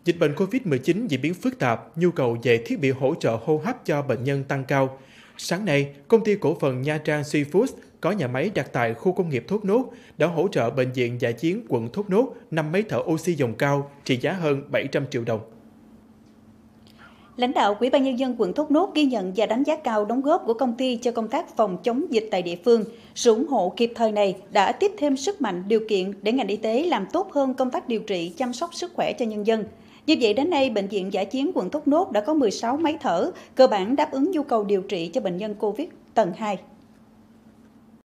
Dịch bệnh COVID-19 diễn biến phức tạp, nhu cầu về thiết bị hỗ trợ hô hấp cho bệnh nhân tăng cao. Sáng nay, công ty cổ phần Nha Trang Seafoods có nhà máy đặt tại khu công nghiệp Thốt Nốt đã hỗ trợ Bệnh viện Dã chiến quận Thốt Nốt 5 máy thở oxy dòng cao trị giá hơn 700 triệu đồng. Lãnh đạo Ủy ban Nhân dân quận Thốt Nốt ghi nhận và đánh giá cao đóng góp của công ty cho công tác phòng chống dịch tại địa phương. Sự ủng hộ kịp thời này đã tiếp thêm sức mạnh, điều kiện để ngành y tế làm tốt hơn công tác điều trị, chăm sóc sức khỏe cho nhân dân. Như vậy, đến nay, Bệnh viện Dã chiến quận Thốt Nốt đã có 16 máy thở, cơ bản đáp ứng nhu cầu điều trị cho bệnh nhân COVID tầng 2.